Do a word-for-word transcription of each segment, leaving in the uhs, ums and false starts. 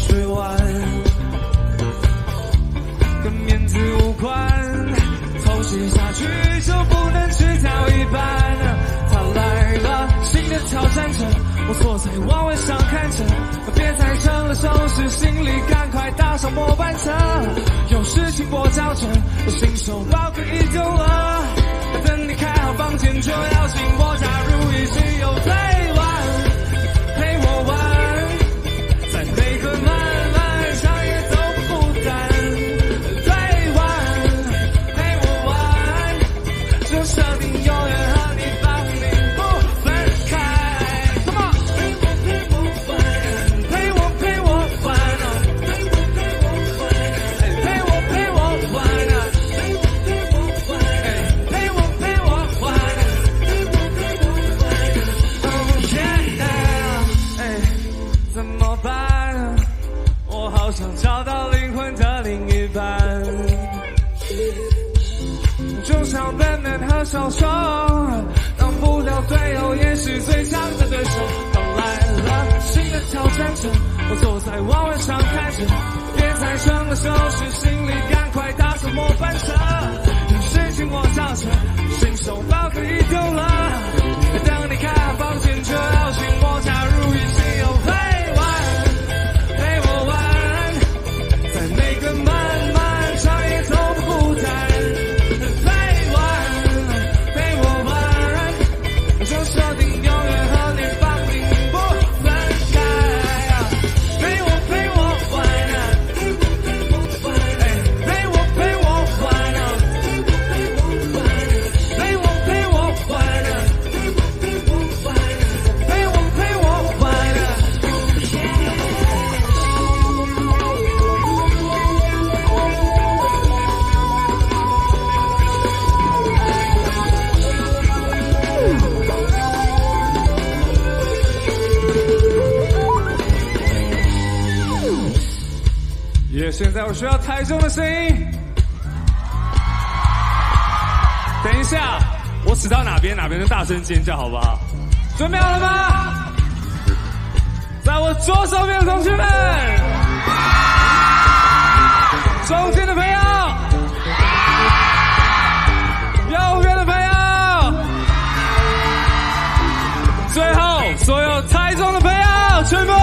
水湾，跟面子无关，偷袭下去就不能只挑一半。他来了，新的挑战者，我坐在王位上看着，别再成了收拾行李，赶快搭上末班车。有事情我找着，新手包可以丢了，等你开好房间就要请我加入一起有陪玩，陪我玩，在每个漫漫长夜都不孤单。陪玩，陪我玩，就设定永远和你绑定不分开。Come on， 陪我陪我玩，陪我陪我玩，陪我陪我玩，陪我陪我玩，哦耶，怎么办？我好想找到灵魂的另一半，就像 Batman 和小丑，当不了队友也是最强的对手。到来了，新的挑战者，我坐在王位上看着，别再成了收拾行李，赶快搭上末班车。有事情我找着，新手包可以丢了，等你开好房间就要请我加入一起有陪玩，陪我玩，在每个漫漫长夜都不孤单。陪玩，陪我玩，就设定永远和你绑定不分开。陪我陪我玩，陪我陪我玩，陪我陪我玩，陪我陪我玩。耶！现在我需要台中的声音。等一下，我指到哪边，哪边就大声尖叫，好不好？准备好了吗？在我左手边的同学们，中间的朋友，右边的朋友，最后所有台中的朋友，全部。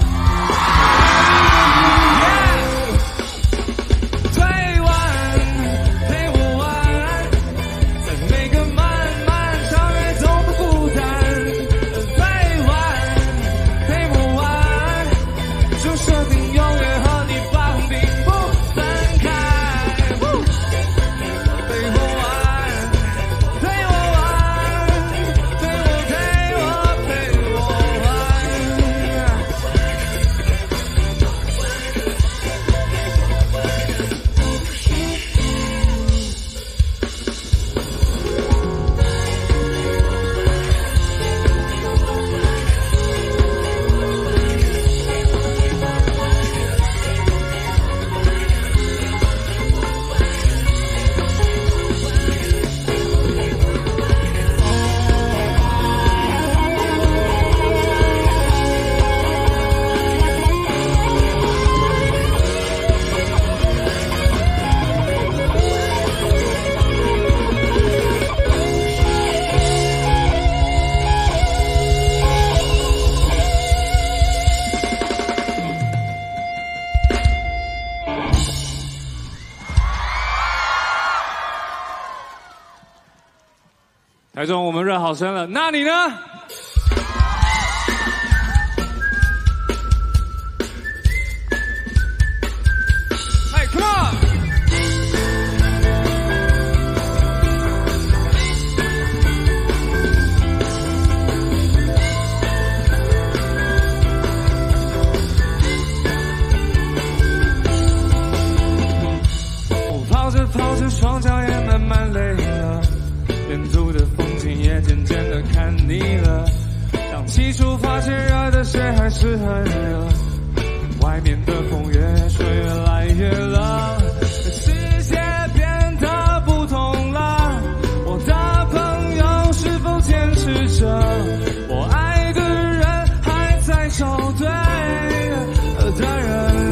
台中，我们热好声了，那你呢？哎 ，Come on！ 我跑着跑着，双脚也慢慢累了。沿途的风景也渐渐的看腻了，当起初发现热的水还是很热，外面的风越吹越来越冷，世界变得不同了，我的朋友是否坚持着，我爱的人还在找对的人。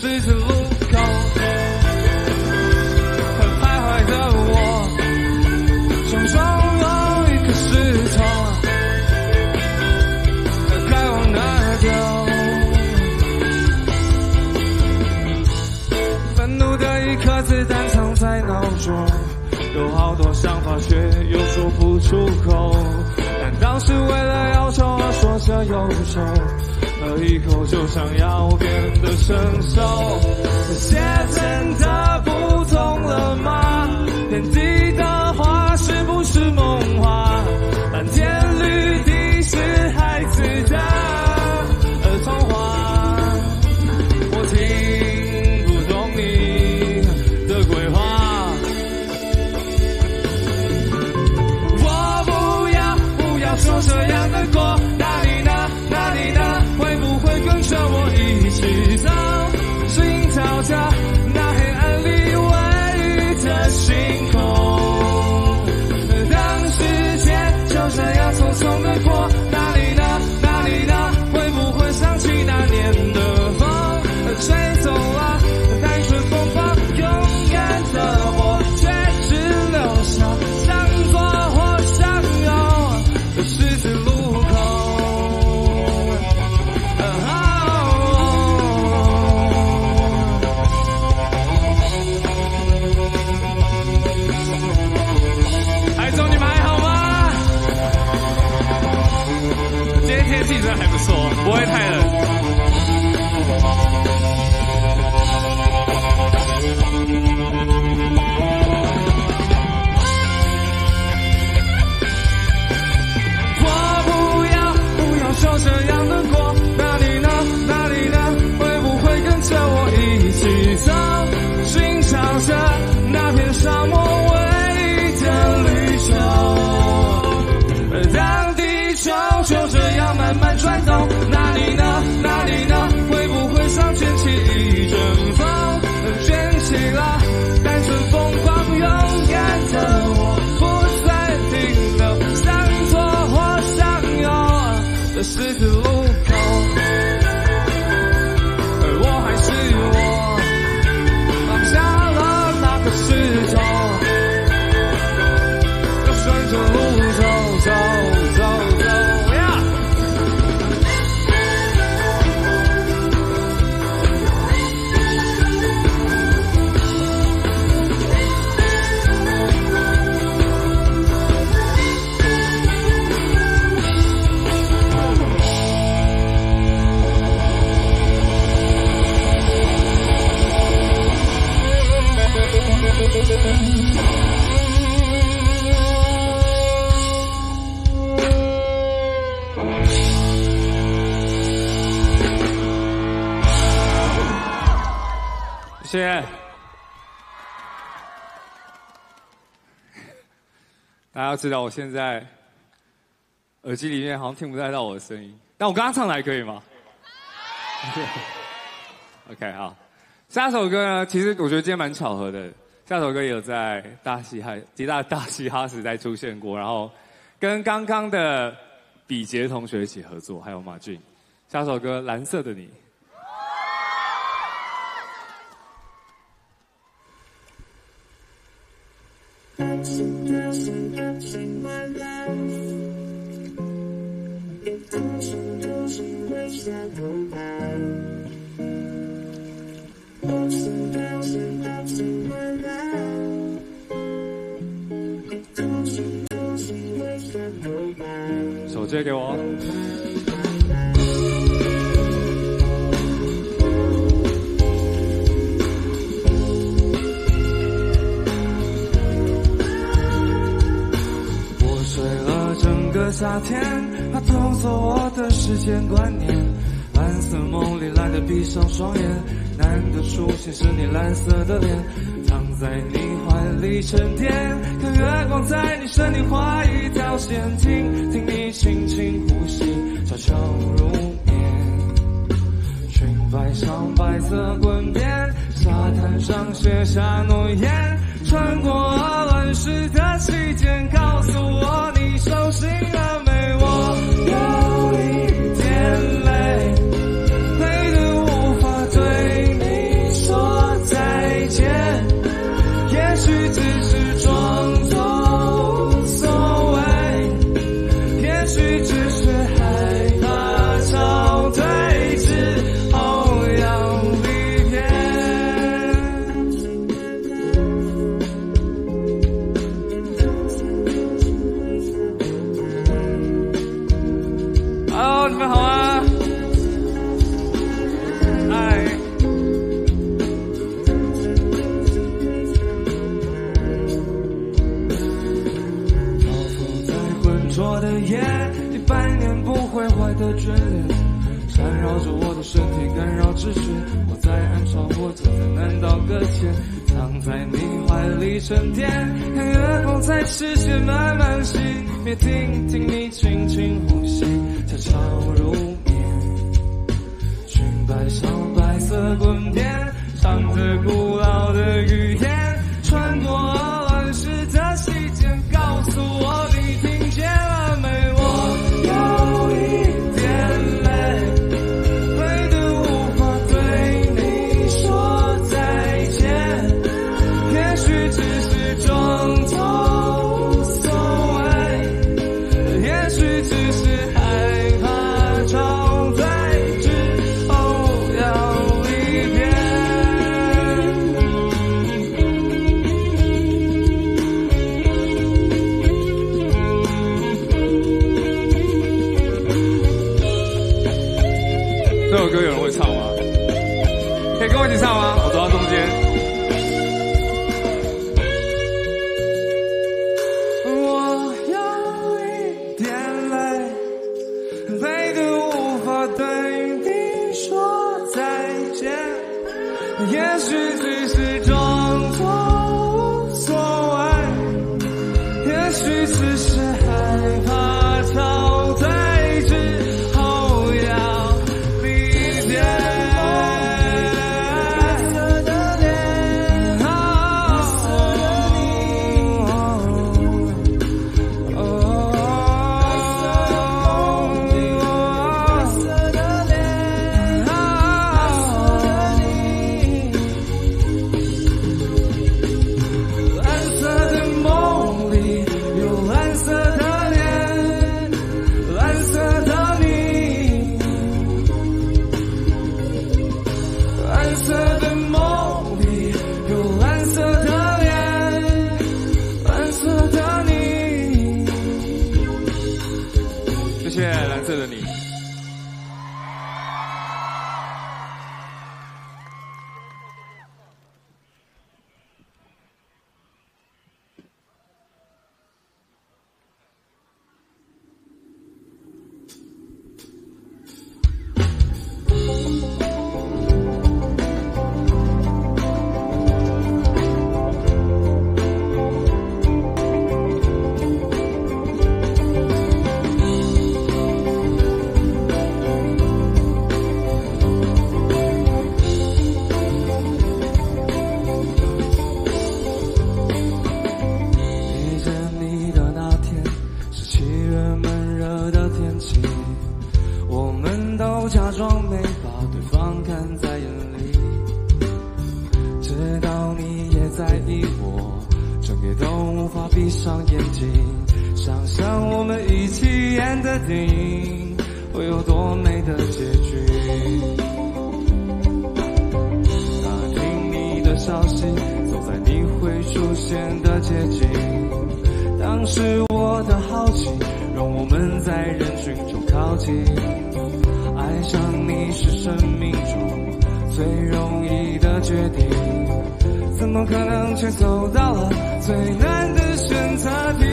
十字路口，徘徊的我，胸中有一颗石头，该往哪丢？愤怒的一颗子弹藏在脑中，有好多想法却又说不出口。但当时为了要求而说着忧愁，而以后就想要变得成熟。这些真的不同了吗？天地的话是不是梦话？蓝天绿地是孩子的儿童话。我听不懂你的规划，我不要不要说这样的过，哪里呢哪里呢？会不会跟着我一起走，寻找着那黑暗里唯一的星空？当时间就这样匆匆的过，哪里呢哪里呢？会不会想起那年的风，吹走了单纯风暴，勇敢的我却只留下向左或向右的十字路口。海总，你们还好吗？今天天气真的还不错，不会太冷。我不要不要说这样的过，哪里呢哪里呢？会不会跟着我一起走，寻找着那片沙漠唯一的绿洲？当地球就这样慢慢转动，哪里呢哪里呢？会不会上卷起一阵风，卷起了单纯疯狂勇敢的我，不再停留向左或向右的十字路口。而我还是我，放下了那颗石头，要顺着路走走走走呀。谢谢。大家要知道，我现在耳机里面好像听不太到我的声音，但我刚刚唱的还可以吗？OK， 好。下首歌呢，其实我觉得今天蛮巧合的。下首歌也有在大嘻哈、极大大嘻哈时代出现过，然后跟刚刚的比杰同学一起合作，还有马俊。下首歌《蓝色的你》。手借给我。我睡了整个夏天，它偷走我的时间观念。蓝色梦里，懒得闭上双眼，难得出现是你蓝色的脸，躺在你怀里沉淀，看月光在你身体画一条线，听听你轻轻呼吸，悄悄入眠。裙摆上白色滚边，沙滩上写下诺言，穿过乱世的期间，告诉我你手心了没？我有一点累，累得无法对你眷恋，缠绕着我的身体，干扰直觉。我在暗潮，我走在南岛搁浅，藏在你怀里沉淀。看月光在视线慢慢熄灭，听听你轻轻呼吸，悄悄入眠。裙摆上白色滚边，唱着古老的语言，穿过乱世的细节，告诉我你听见了没？我有一点累，累得无法对你说再见，也许只是装作无所谓，也许只是害怕找对之后要离别。这首歌有人会唱吗？可以跟我一起唱吗？我走到中间。我有一点累，累得无法对你说再见，也许只是装作无所谓，也许只是害怕找对之后要离别。谢谢蓝色的你。假装没把对方看在眼里，知道你也在意我，整夜都无法闭上眼睛，想象我们一起演的电影会有多美的结局。打听你的消息，走在你会出现的街景，当时我的好奇让我们在人群中靠近，爱上你是生命中最容易的决定，怎么可能却走到了最难的选择题？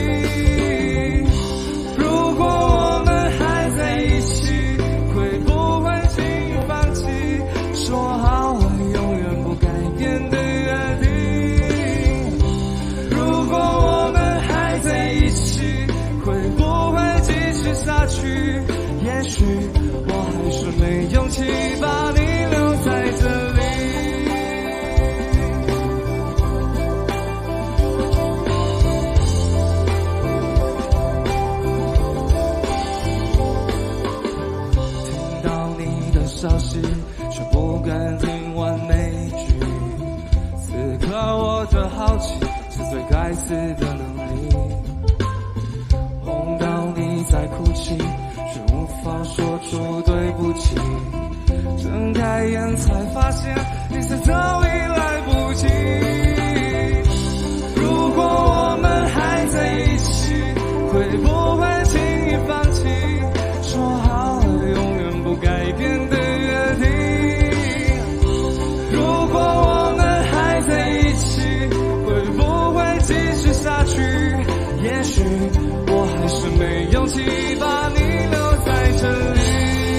如果我们还在一起，会不会轻易放弃说好了永远不改变的约定？如果我们还在一起，会不会继续下去？也许我还是没勇气把你留在这里。听到你的消息，却不敢听完每一句，此刻我的好奇是最该死的能力。梦到你在哭泣，却无法说出对不起，睁开眼才发现一切都已来不及。如果我们还在一起，会不会轻易放弃说好了永远不改变的约定？如果我们还在一起，会不会继续下去？也许我还是没勇气把你留在这里。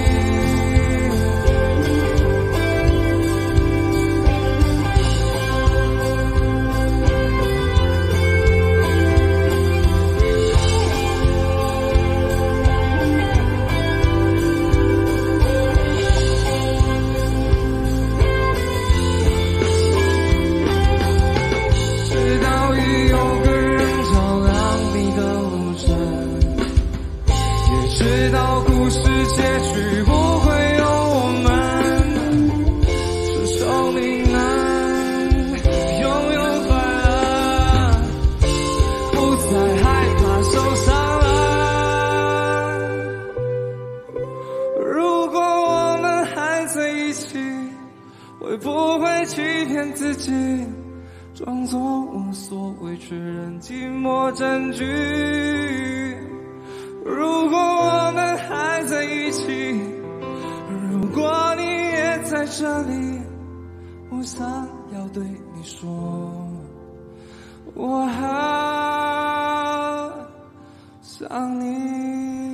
会不会欺骗自己，装作无所谓，确认寂寞占据？如果我们还在一起，如果你也在这里，我想要对你说，我好想你。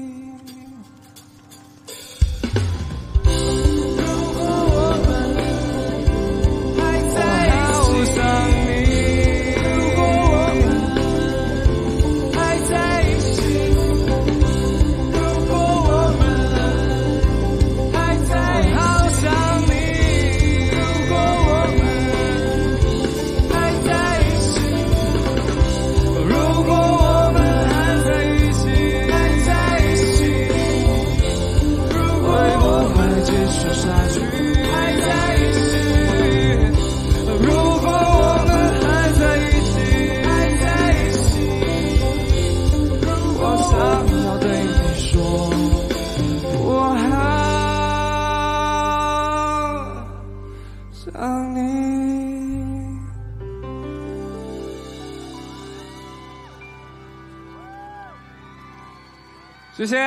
谢谢。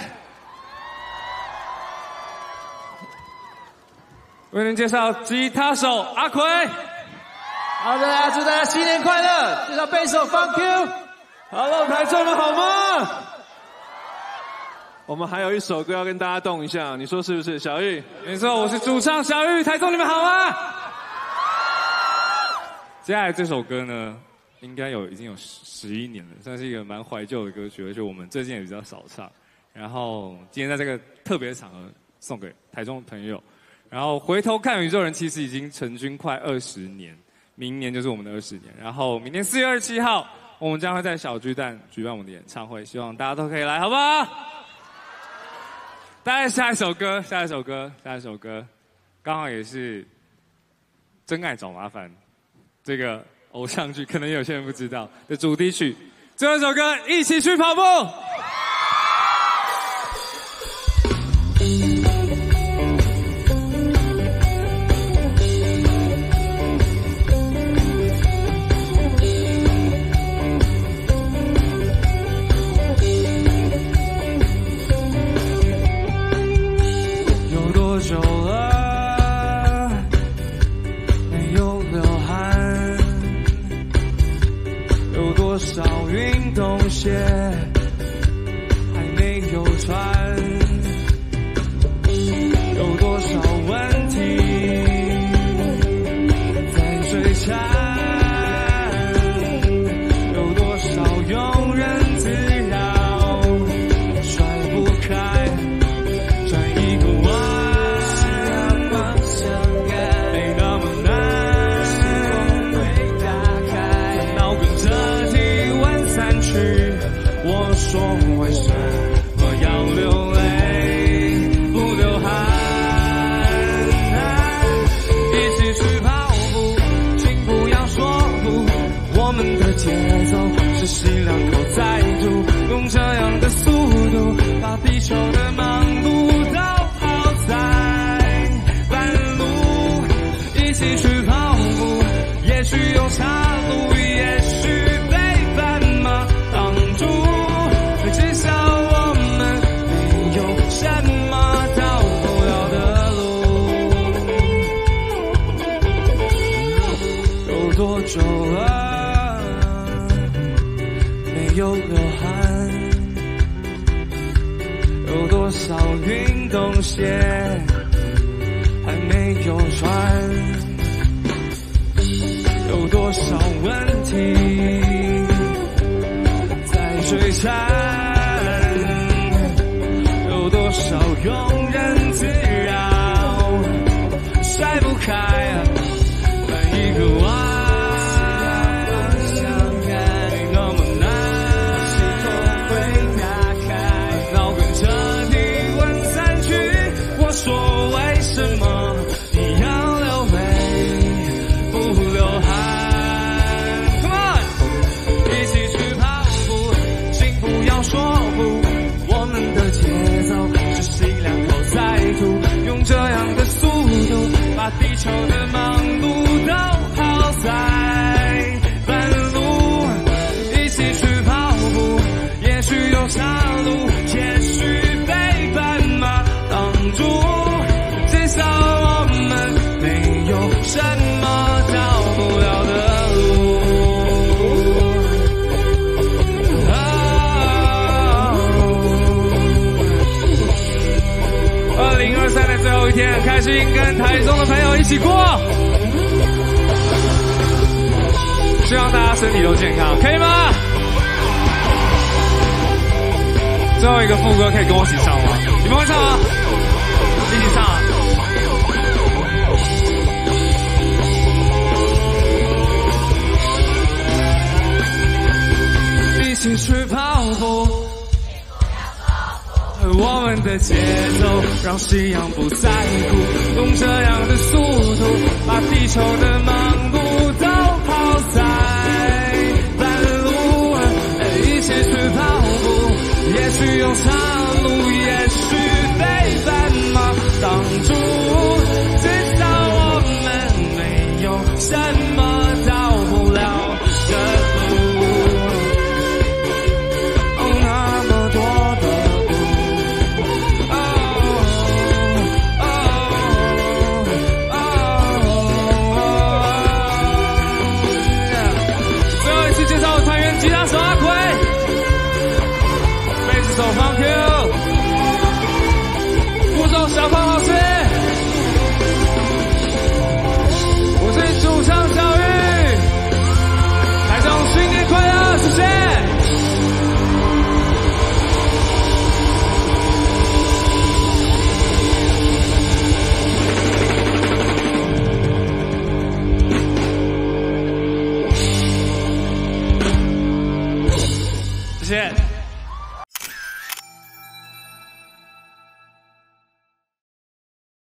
为您介绍吉他手阿奎。 好的，大家祝大家新年快乐！介绍贝手方 Q。Hello， 台中们好吗？我们还有一首歌要跟大家动一下，你说是不是？小玉， 没错，我是主唱小玉。台中你们好吗？接下来这首歌呢，应该有已经有十一年了，算是一个蛮怀旧的歌曲，而且我们最近也比较少唱。然后今天在这个特别场合送给台中朋友。然后回头看宇宙人，其实已经成军快二十年，明年就是我们的二十年。然后明年四月二十七号，我们将会在小巨蛋举办我们的演唱会，希望大家都可以来，好不好？大概下一首歌，下一首歌，下一首歌，刚好也是《真爱找麻烦》这个偶像剧，可能有些人不知道的主题曲。最后一首歌，一起去跑步。有多久了没有流汗？有多少运动鞋还没有穿？有多少问题在追缠？有多少庸人自扰甩不开？转一个弯，没那么难，时空会打开，脑跟着体温散去。我说为什么要流泪不流汗？一起去跑步，请不要说不，我们的节奏是吸两口再吐，用这样的速度把地球的忙碌都抛在半路。一起去跑步，也许有岔路，也许被斑马挡住，至少我们没有什么到不了的路。有多久了没有流汗？有多少运动鞋还没有穿？有多少问题在追缠？有多少庸人自扰甩不开？转一个弯，没那么难，系统会打开，脑跟着体温散去。我说为什么你要流泪不流汗？ Come on， 一起去跑步，请不要说不，我们的节奏是吸两口再吐，用这样的速度把把地球的忙碌都抛在半路，一起去跑步，也许有岔路，也许被斑马挡住，至少我们没有什么到不了的路。二零二三的最后一天，很开心跟台中的朋友一起过，希望大家身体都健康，可以吗？最后一个副歌可以跟我一起唱吗？你们会唱吗？一起唱啊！一起去跑步，我们的节奏让夕阳不再哭，用这样的速度把地球的忙